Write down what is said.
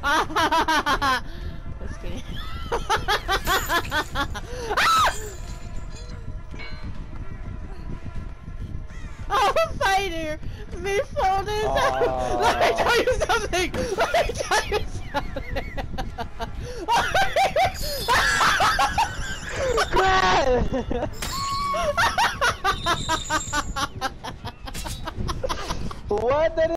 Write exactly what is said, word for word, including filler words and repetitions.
Just kidding. Oh, fighter! Me folded! Uh... Let me tell you something! Let me tell you something! What? That